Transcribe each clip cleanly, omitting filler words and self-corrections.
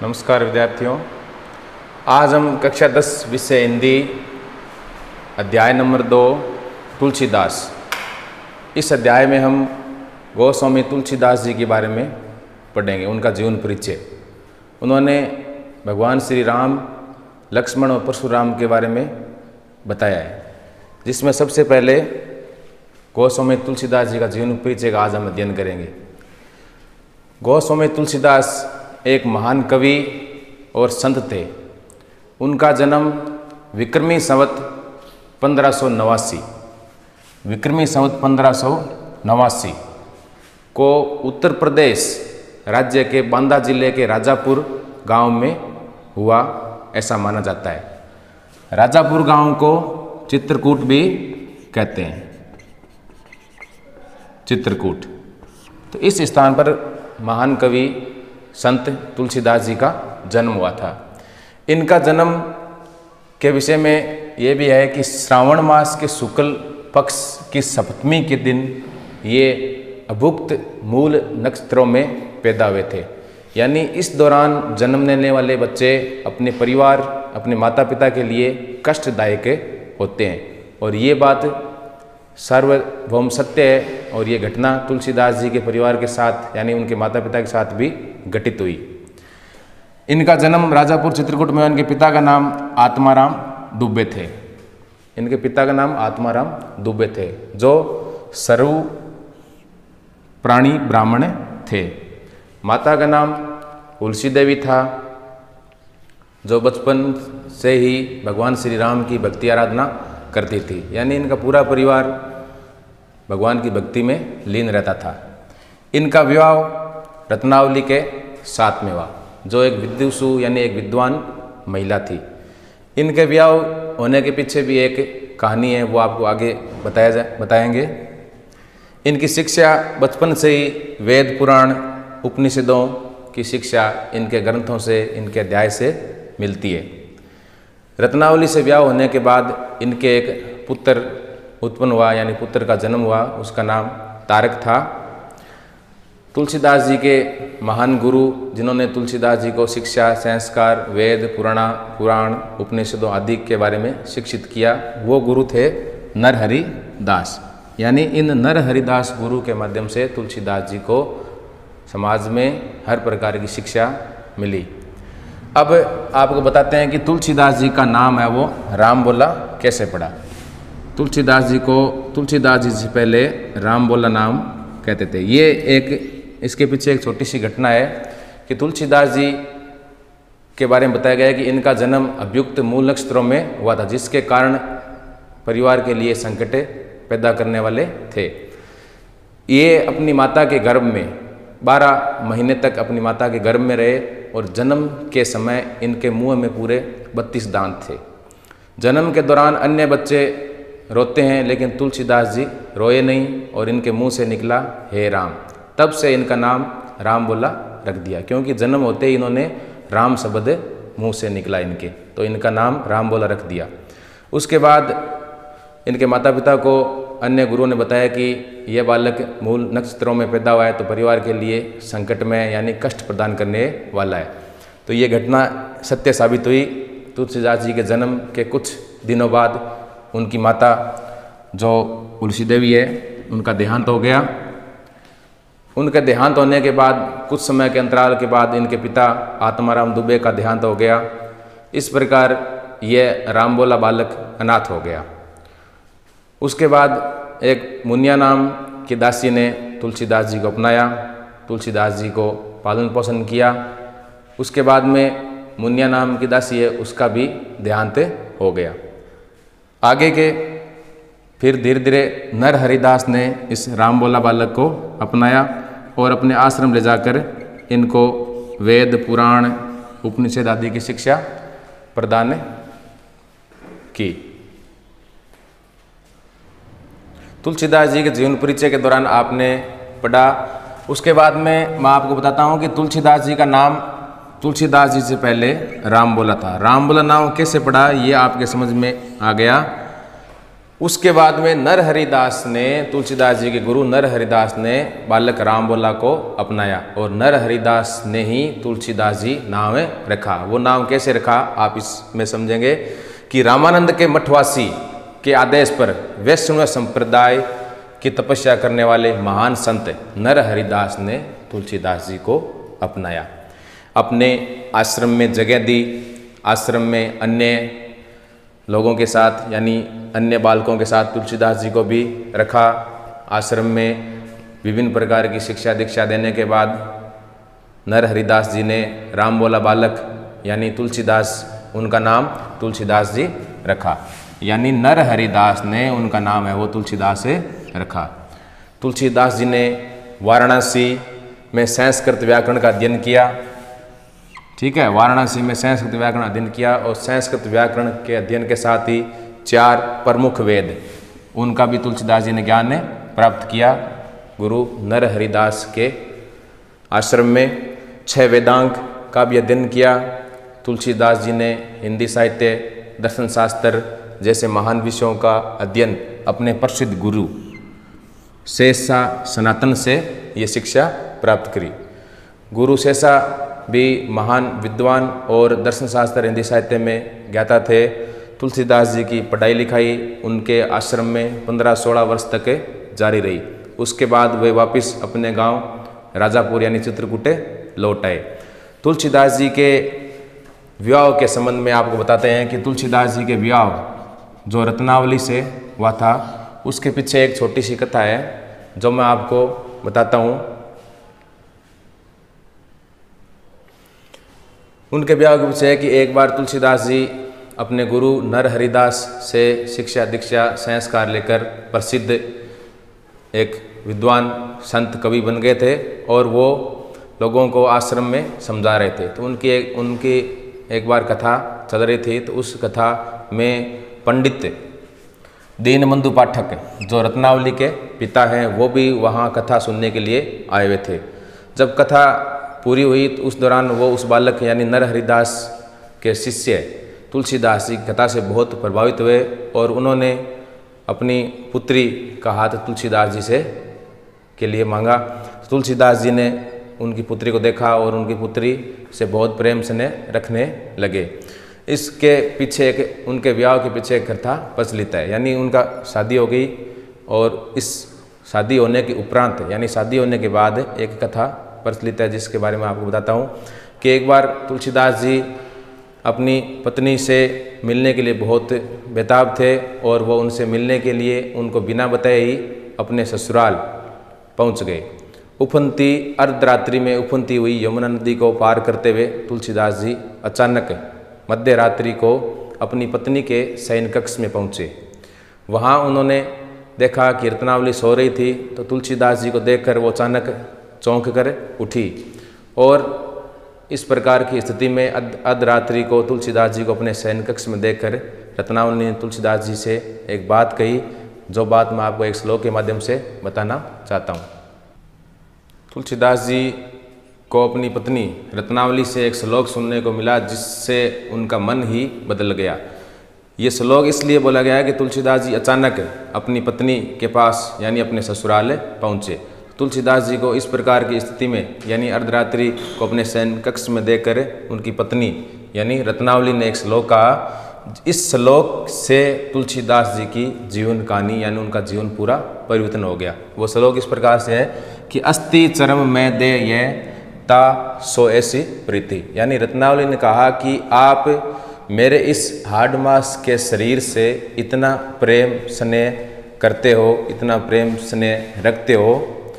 नमस्कार विद्यार्थियों, आज हम कक्षा 10 विषय हिंदी अध्याय नंबर 2 तुलसीदास। इस अध्याय में हम गोस्वामी तुलसीदास जी के बारे में पढ़ेंगे, उनका जीवन परिचय। उन्होंने भगवान श्री राम, लक्ष्मण और परशुराम के बारे में बताया है, जिसमें सबसे पहले गोस्वामी तुलसीदास जी का जीवन परिचय का आज हम अध्ययन करेंगे। गोस्वामी तुलसीदास एक महान कवि और संत थे। उनका जन्म विक्रमी संवत 1589 को उत्तर प्रदेश राज्य के बांदा जिले के राजापुर गांव में हुआ, ऐसा माना जाता है। राजापुर गांव को चित्रकूट भी कहते हैं, चित्रकूट। तो इस स्थान पर महान कवि संत तुलसीदास जी का जन्म हुआ था। इनका जन्म के विषय में ये भी है कि श्रावण मास के शुक्ल पक्ष की सप्तमी के दिन ये अभुक्त मूल नक्षत्रों में पैदा हुए थे। यानी इस दौरान जन्म लेने वाले बच्चे अपने परिवार, अपने माता पिता के लिए कष्टदायक होते हैं, और ये बात सार्वभौम सत्य है। और ये घटना तुलसीदास जी के परिवार के साथ, यानी उनके माता पिता के साथ भी घटित हुई। इनका जन्म राजापुर चित्रकूट में, इनके पिता का नाम आत्माराम दुबे थे। इनके पिता का नाम आत्माराम दुबे थे, जो सर्व प्राणी ब्राह्मण थे। माता का नाम तुलसी देवी था, जो बचपन से ही भगवान श्री राम की भक्ति आराधना करती थी। यानी इनका पूरा परिवार भगवान की भक्ति में लीन रहता था। इनका विवाह रत्नावली के साथ में हुआ, जो एक विद्युषु यानी एक विद्वान महिला थी। इनके विवाह होने के पीछे भी एक कहानी है, वो आपको आगे बताएंगे। इनकी शिक्षा बचपन से ही वेद पुराण उपनिषदों की शिक्षा इनके ग्रंथों से, इनके अध्याय से मिलती है। रत्नावली से विवाह होने के बाद इनके एक पुत्र उत्पन्न हुआ, यानी पुत्र का जन्म हुआ। उसका नाम तारक था। तुलसीदास जी के महान गुरु, जिन्होंने तुलसीदास जी को शिक्षा, संस्कार, वेद पुराण उपनिषदों आदि के बारे में शिक्षित किया, वो गुरु थे नरहरि दास। यानी इन नरहरि दास गुरु के माध्यम से तुलसीदास जी को समाज में हर प्रकार की शिक्षा मिली। अब आपको बताते हैं कि तुलसीदास जी का नाम है वो राम बोला कैसे पड़ा। तुलसीदास जी से पहले राम बोला नाम कहते थे। ये एक, इसके पीछे एक छोटी सी घटना है कि तुलसीदास जी के बारे में बताया गया है कि इनका जन्म अभुक्त मूल नक्षत्रों में हुआ था, जिसके कारण परिवार के लिए संकट पैदा करने वाले थे। ये अपनी माता के गर्भ में 12 महीने तक अपनी माता के गर्भ में रहे, और जन्म के समय इनके मुंह में पूरे 32 दांत थे। जन्म के दौरान अन्य बच्चे रोते हैं, लेकिन तुलसीदास जी रोए नहीं, और इनके मुंह से निकला हे राम। तब से इनका नाम राम बोला रख दिया, क्योंकि जन्म होते ही इन्होंने राम शब्द मुंह से निकला इनके, तो इनका नाम राम बोला रख दिया। उसके बाद इनके माता पिता को अन्य गुरुओं ने बताया कि यह बालक मूल नक्षत्रों में पैदा हुआ है, तो परिवार के लिए संकट में, यानी कष्ट प्रदान करने वाला है। तो ये घटना सत्य साबित हुई। तुलसीदास जी के जन्म के कुछ दिनों बाद उनकी माता, जो तुलसी देवी है, उनका देहांत हो गया। उनके देहांत होने के बाद कुछ समय के अंतराल के बाद इनके पिता आत्माराम दुबे का देहांत हो गया। इस प्रकार यह रामबोला बालक अनाथ हो गया। उसके बाद एक मुनिया नाम की दासी ने तुलसीदास जी को अपनाया, तुलसीदास जी को पालन पोषण किया। उसके बाद में मुनिया नाम की दासी है, उसका भी देहांत हो गया। आगे के फिर धीरे धीरे नरहरिदास ने इस रामबोला बालक को अपनाया और अपने आश्रम ले जाकर इनको वेद पुराण उपनिषद आदि की शिक्षा प्रदान की। तुलसीदास जी के जीवन परिचय के दौरान आपने पढ़ा। उसके बाद में मैं आपको बताता हूँ कि तुलसीदास जी का नाम तुलसीदास जी से पहले राम बोला था। राम बोला नाम कैसे पड़ा, ये आपके समझ में आ गया। उसके बाद में नरहरिदास ने, तुलसीदास जी के गुरु नरहरिदास ने बालक रामबोला को अपनाया और नरहरिदास ने ही तुलसीदास जी नाम रखा। वो नाम कैसे रखा आप इसमें समझेंगे कि रामानंद के मठवासी के आदेश पर वैष्णव संप्रदाय की तपस्या करने वाले महान संत नरहरिदास ने तुलसीदास जी को अपनाया, अपने आश्रम में जगह दी, आश्रम में अन्य लोगों के साथ यानी अन्य बालकों के साथ तुलसीदास जी को भी रखा। आश्रम में विभिन्न प्रकार की शिक्षा दीक्षा देने के बाद नरहरिदास जी ने रामबोला बालक यानी तुलसीदास, उनका नाम तुलसीदास जी रखा, यानी नरहरिदास ने उनका नाम है वो तुलसीदास से रखा। तुलसीदास जी ने वाराणसी में संस्कृत व्याकरण का अध्ययन किया। ठीक है, वाराणसी में संस्कृत व्याकरण अध्ययन किया और संस्कृत व्याकरण के अध्ययन के साथ ही 4 प्रमुख वेद उनका भी तुलसीदास जी ने ज्ञान प्राप्त किया गुरु नरहरिदास के आश्रम में। 6 वेदांग का भी अध्ययन किया। तुलसीदास जी ने हिंदी साहित्य, दर्शन शास्त्र जैसे महान विषयों का अध्ययन अपने प्रसिद्ध गुरु शेषा सनातन से ये शिक्षा प्राप्त करी। गुरु शेषा भी महान विद्वान और दर्शन शास्त्र, हिंदी साहित्य में ज्ञाता थे। तुलसीदास जी की पढ़ाई लिखाई उनके आश्रम में 15-16 वर्ष तक जारी रही। उसके बाद वे वापस अपने गांव राजापुर यानी चित्रकूटे लौट आए। तुलसीदास जी के विवाह के संबंध में आपको बताते हैं कि तुलसीदास जी के विवाह जो रत्नावली से हुआ था, उसके पीछे एक छोटी सी कथा है जो मैं आपको बताता हूँ। उनके विवाह के पीछे है कि एक बार तुलसीदास जी अपने गुरु नरहरिदास से शिक्षा दीक्षा संस्कार लेकर प्रसिद्ध एक विद्वान संत कवि बन गए थे और वो लोगों को आश्रम में समझा रहे थे। तो उनकी एक बार कथा चल रही थी, तो उस कथा में पंडित दीनबंधु पाठक जो रत्नावली के पिता हैं वो भी वहाँ कथा सुनने के लिए आए हुए थे। जब कथा पूरी हुई तो उस दौरान वो उस बालक यानी नरहरिदास के शिष्य तुलसीदास जी की कथा से बहुत प्रभावित हुए और उन्होंने अपनी पुत्री का हाथ तुलसीदास जी से के लिए मांगा। तुलसीदास जी ने उनकी पुत्री को देखा और उनकी पुत्री से बहुत प्रेम स्नेह रखने लगे। इसके पीछे उनके विवाह के पीछे एक कथा प्रचलित है, यानी उनका शादी हो गई और इस शादी होने के उपरांत यानी शादी होने के बाद एक कथा प्रचलित है जिसके बारे में आपको बताता हूँ कि एक बार तुलसीदास जी अपनी पत्नी से मिलने के लिए बहुत बेताब थे और वो उनसे मिलने के लिए उनको बिना बताए ही अपने ससुराल पहुँच गए। उफनती अर्धरात्रि में उफनती हुई यमुना नदी को पार करते हुए तुलसीदास जी अचानक मध्य रात्रि को अपनी पत्नी के शयन कक्ष में पहुँचे। वहाँ उन्होंने देखा कि रत्नावली सो रही थी, तो तुलसीदास जी को देखकर वो अचानक चौंक कर उठी और इस प्रकार की स्थिति में अर्धरात्रि को तुलसीदास जी को अपने शयन कक्ष में देखकर रत्नावली ने तुलसीदास जी से एक बात कही, जो बात मैं आपको एक श्लोक के माध्यम से बताना चाहता हूँ। तुलसीदास जी को अपनी पत्नी रत्नावली से एक श्लोक सुनने को मिला जिससे उनका मन ही बदल गया। ये श्लोक इसलिए बोला गया है कि तुलसीदास जी अचानक अपनी पत्नी के पास यानी अपने ससुराल पहुँचे। तुलसीदास जी को इस प्रकार की स्थिति में यानी अर्धरात्रि को अपने शयन कक्ष में देखकर उनकी पत्नी यानी रत्नावली ने एक श्लोक कहा। इस श्लोक से तुलसीदास जी की जीवन कहानी यानी उनका जीवन पूरा परिवर्तन हो गया। वो श्लोक इस प्रकार से है कि अस्ति चरम में दे ये ता सो ऐसी प्रीति, यानी रत्नावली ने कहा कि आप मेरे इस हाड़ मांस के शरीर से इतना प्रेम स्नेह करते हो, इतना प्रेम स्नेह रखते हो,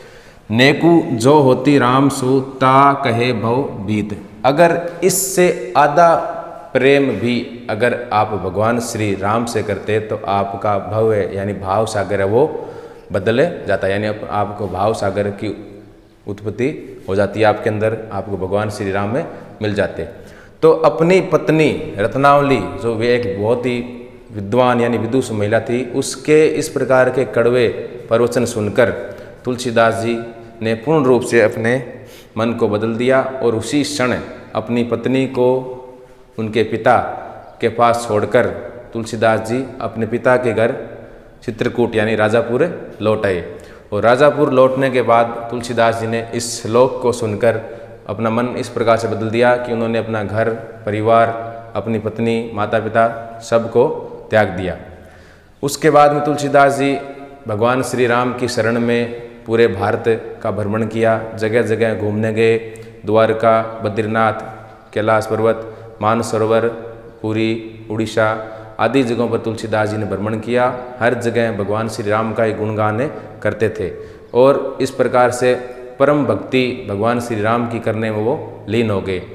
नेकु जो होती राम सु ता कहे भव भीत। अगर इससे आधा प्रेम भी अगर आप भगवान श्री राम से करते तो आपका भव है यानी भाव सागर है वो बदल जाता है, यानी आपको भाव सागर की उत्पत्ति हो जाती है आपके अंदर, आपको भगवान श्री राम में मिल जाते। तो अपनी पत्नी रत्नावली जो वे एक बहुत ही विद्वान यानी विदुष महिला थी, उसके इस प्रकार के कड़वे प्रवचन सुनकर तुलसीदास जी ने पूर्ण रूप से अपने मन को बदल दिया और उसी क्षण अपनी पत्नी को उनके पिता के पास छोड़कर तुलसीदास जी अपने पिता के घर चित्रकूट यानी राजापुर लौट आए। और राजापुर लौटने के बाद तुलसीदास जी ने इस श्लोक को सुनकर अपना मन इस प्रकार से बदल दिया कि उन्होंने अपना घर परिवार, अपनी पत्नी, माता पिता सबको त्याग दिया। उसके बाद में तुलसीदास जी भगवान श्री राम की शरण में पूरे भारत का भ्रमण किया, जगह जगह घूमने गए। द्वारका, बद्रीनाथ, कैलाश पर्वत, मानसरोवर, पुरी, उड़ीसा आदि जगहों पर तुलसीदास जी ने भ्रमण किया। हर जगह भगवान श्री राम का ही गुणगान करते थे और इस प्रकार से परम भक्ति भगवान श्री राम की करने में वो लीन हो गए।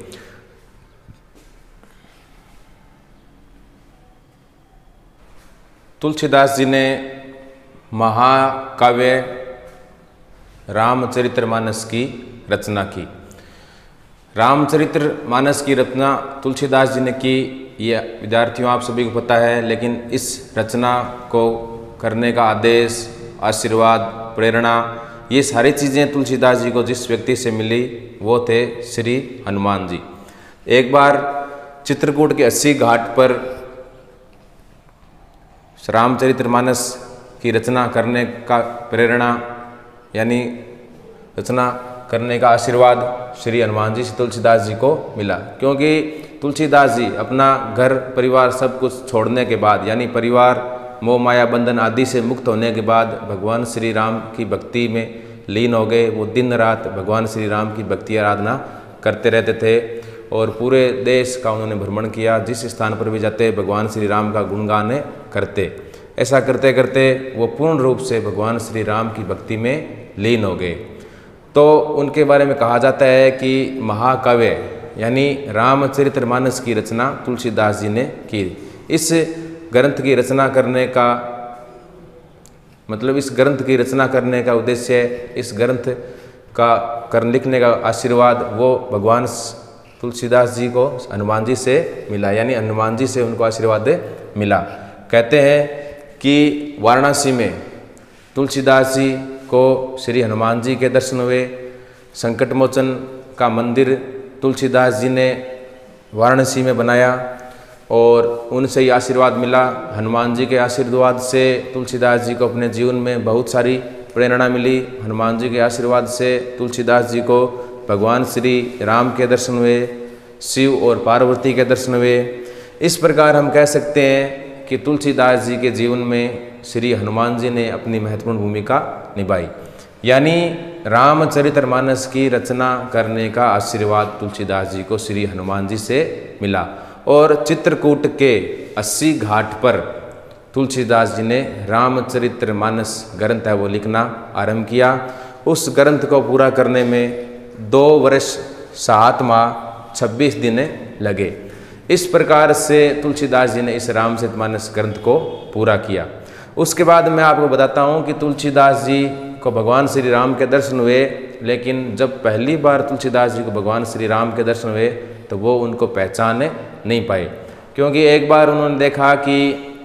तुलसीदास जी ने महाकाव्य रामचरितमानस की रचना की। रामचरितमानस की रचना तुलसीदास जी ने की, ये विद्यार्थियों आप सभी को पता है, लेकिन इस रचना को करने का आदेश, आशीर्वाद, प्रेरणा, ये सारी चीज़ें तुलसीदास जी को जिस व्यक्ति से मिली वो थे श्री हनुमान जी। एक बार चित्रकूट के 80 घाट पर रामचरितमानस की रचना करने का प्रेरणा यानी रचना करने का आशीर्वाद श्री हनुमान जी से तुलसीदास जी को मिला, क्योंकि तुलसीदास जी अपना घर परिवार सब कुछ छोड़ने के बाद यानी परिवार, मोह माया बंधन आदि से मुक्त होने के बाद भगवान श्री राम की भक्ति में लीन हो गए। वो दिन रात भगवान श्री राम की भक्ति आराधना करते रहते थे और पूरे देश का उन्होंने भ्रमण किया। जिस स्थान पर भी जाते भगवान श्री राम का गुणगान करते। ऐसा करते करते वो पूर्ण रूप से भगवान श्री राम की भक्ति में लीन हो गए। तो उनके बारे में कहा जाता है कि महाकाव्य यानी रामचरितमानस की रचना तुलसीदास जी ने की। इस ग्रंथ की रचना करने का मतलब इस ग्रंथ की रचना करने का उद्देश्य, इस ग्रंथ का लिखने का आशीर्वाद वो भगवान तुलसीदास जी को हनुमान जी से मिला, यानी हनुमान जी से उनको आशीर्वाद मिला। कहते हैं कि वाराणसी में तुलसीदास जी को श्री हनुमान जी के दर्शन हुए। संकट मोचन का मंदिर तुलसीदास जी ने वाराणसी में बनाया और उनसे ही आशीर्वाद मिला। हनुमान जी के आशीर्वाद से तुलसीदास जी को अपने जीवन में बहुत सारी प्रेरणा मिली। हनुमान जी के आशीर्वाद से तुलसीदास जी को भगवान श्री राम के दर्शन हुए, शिव और पार्वती के दर्शन हुए। इस प्रकार हम कह सकते हैं कि तुलसीदास जी के जीवन में श्री हनुमान जी ने अपनी महत्वपूर्ण भूमिका निभाई, यानी रामचरितमानस की रचना करने का आशीर्वाद तुलसीदास जी को श्री हनुमान जी से मिला। और चित्रकूट के 80 घाट पर तुलसीदास जी ने रामचरितमानस ग्रंथ है वो लिखना आरंभ किया। उस ग्रंथ को पूरा करने में 2 वर्ष 7 माह 26 दिन लगे। इस प्रकार से तुलसीदास जी ने इस रामचरितमानस ग्रंथ को पूरा किया। उसके बाद मैं आपको बताता हूँ कि तुलसीदास जी को भगवान श्री राम के दर्शन हुए, लेकिन जब पहली बार तुलसीदास जी को भगवान श्री राम के दर्शन हुए तो वो उनको पहचान नहीं पाए, क्योंकि एक बार उन्होंने देखा कि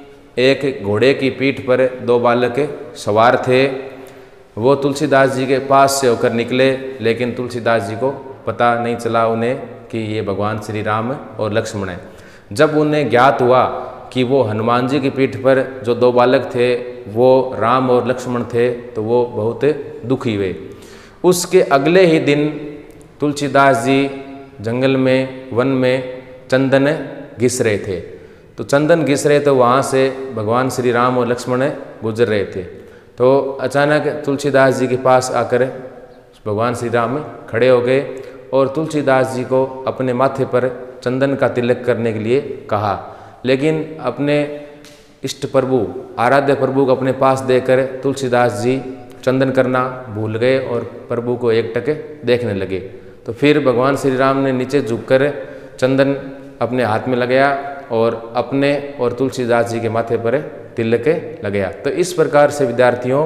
एक घोड़े की पीठ पर 2 बालक सवार थे। वो तुलसीदास जी के पास से होकर निकले, लेकिन तुलसीदास जी को पता नहीं चला उन्हें कि ये भगवान श्री राम और लक्ष्मण हैं। जब उन्हें ज्ञात हुआ कि वो हनुमान जी की पीठ पर जो 2 बालक थे वो राम और लक्ष्मण थे, तो वो बहुत दुखी हुए। उसके अगले ही दिन तुलसीदास जी जंगल में, वन में चंदन घिस रहे थे। तो चंदन घिस रहे तो वहाँ से भगवान श्री राम और लक्ष्मण गुजर रहे थे। तो अचानक तुलसीदास जी के पास आकर भगवान श्री राम खड़े हो गए और तुलसीदास जी को अपने माथे पर चंदन का तिलक करने के लिए कहा, लेकिन अपने इष्ट प्रभु, आराध्य प्रभु को अपने पास देकर तुलसीदास जी चंदन करना भूल गए और प्रभु को एकटक देखने लगे। तो फिर भगवान श्री राम ने नीचे झुककर चंदन अपने हाथ में लगाया और अपने और तुलसीदास जी के माथे पर तिलक लगाया। तो इस प्रकार से विद्यार्थियों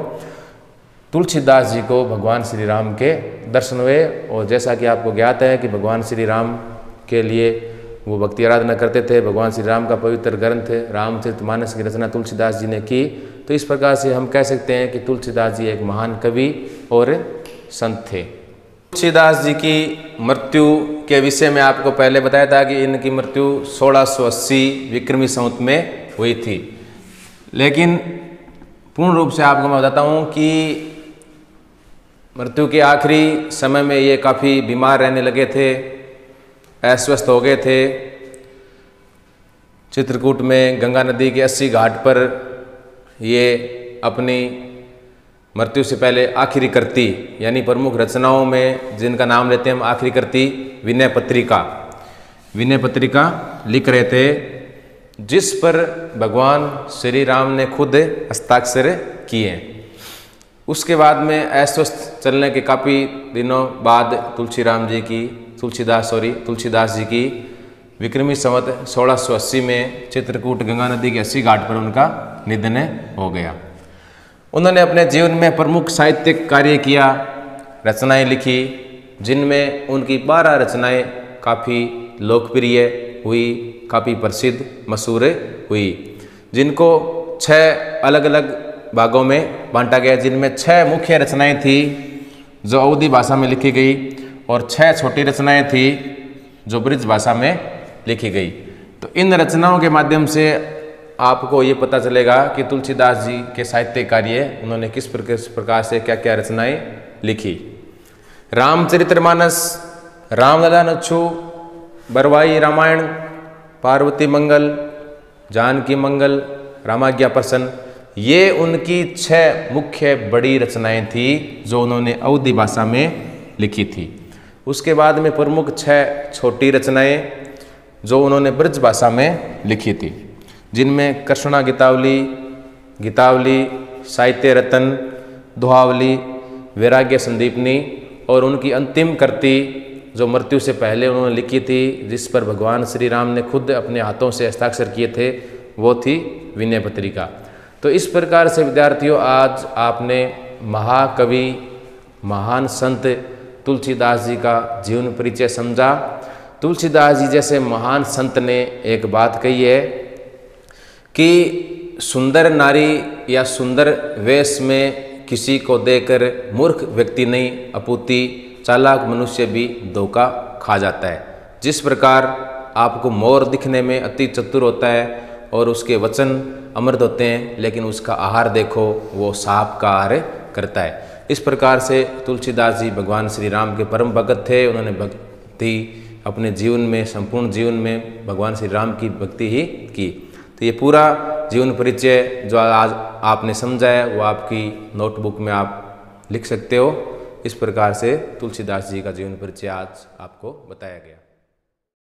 तुलसीदास जी को भगवान श्री राम के दर्शन हुए। और जैसा कि आपको ज्ञात है कि भगवान श्री राम के लिए वो भक्ति आराधना करते थे। भगवान श्री राम का पवित्र ग्रंथ रामचरितमानस की रचना तुलसीदास जी ने की। तो इस प्रकार से हम कह सकते हैं कि तुलसीदास जी एक महान कवि और संत थे। तुलसीदास जी की मृत्यु के विषय में आपको पहले बताया था कि इनकी मृत्यु 1680 विक्रमी संवत में हुई थी, लेकिन पूर्ण रूप से आपको मैं बताता हूँ कि मृत्यु के आखिरी समय में ये काफ़ी बीमार रहने लगे थे, अस्वस्थ हो गए थे। चित्रकूट में गंगा नदी के 80 घाट पर ये अपनी मृत्यु से पहले आखिरी कृति यानी प्रमुख रचनाओं में जिनका नाम लेते हैं हम आखिरी कृति विनय पत्रिका लिख रहे थे, जिस पर भगवान श्री राम ने खुद हस्ताक्षर किए। उसके बाद में अस्वस्थ चलने के काफ़ी दिनों बाद तुलसीदास जी की विक्रमी संवत 1680 में चित्रकूट गंगा नदी के 80 घाट पर उनका निधन हो गया। उन्होंने अपने जीवन में प्रमुख साहित्यिक कार्य किया, रचनाएं लिखी, जिनमें उनकी 12 रचनाएं काफ़ी लोकप्रिय हुई, काफ़ी प्रसिद्ध मशहूर हुई, जिनको 6 अलग अलग भागों में बांटा गया, जिनमें 6 मुख्य रचनाएं थी जो अवधी भाषा में लिखी गई और 6 छोटी रचनाएं थी जो ब्रज भाषा में लिखी गई। तो इन रचनाओं के माध्यम से आपको ये पता चलेगा कि तुलसीदास जी के साहित्य कार्य उन्होंने किस प्रकार से क्या क्या रचनाएं लिखी। रामचरितमानस, रामलला नच्छू, बरवाई रामायण, पार्वती मंगल, जानकी मंगल, रामाज्ञा प्रसन्न, ये उनकी 6 मुख्य बड़ी रचनाएं थी जो उन्होंने अवधी भाषा में लिखी थी। उसके बाद में प्रमुख 6 छोटी रचनाएं जो उन्होंने ब्रज भाषा में लिखी थी, जिनमें कृष्णा गीतावली, साहित्य रतन, दोहावली, वैराग्य संदीपनी और उनकी अंतिम कृति जो मृत्यु से पहले उन्होंने लिखी थी, जिस पर भगवान श्री राम ने खुद अपने हाथों से हस्ताक्षर किए थे, वो थी विनय पत्रिका। तो इस प्रकार से विद्यार्थियों, आज आपने महाकवि महान संत तुलसीदास जी का जीवन परिचय समझा। तुलसीदास जी जैसे महान संत ने एक बात कही है कि सुंदर नारी या सुंदर वेश में किसी को देकर मूर्ख व्यक्ति नहीं अपूती चालाक मनुष्य भी धोखा खा जाता है। जिस प्रकार आपको मोर दिखने में अति चतुर होता है और उसके वचन अमृत होते हैं, लेकिन उसका आहार देखो वो सांप का आहार करता है। इस प्रकार से तुलसीदास जी भगवान श्री राम के परम भगत थे। उन्होंने भक्ति अपने जीवन में, संपूर्ण जीवन में भगवान श्री राम की भक्ति ही की। तो ये पूरा जीवन परिचय जो आज आपने समझा है वो आपकी नोटबुक में आप लिख सकते हो। इस प्रकार से तुलसीदास जी का जीवन परिचय आज आपको बताया गया।